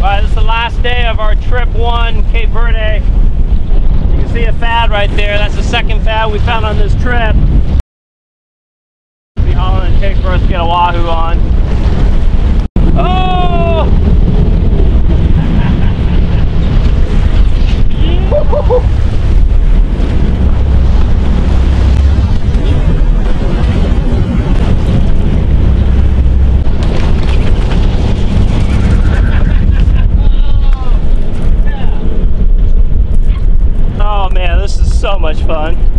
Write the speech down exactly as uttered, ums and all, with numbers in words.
Alright, this is the last day of our trip one, Cape Verde. You can see a fad right there. That's the second fad we found on this trip. We'll be hauling a tank for us to get a wahoo on. Oh! Oh man, this is so much fun.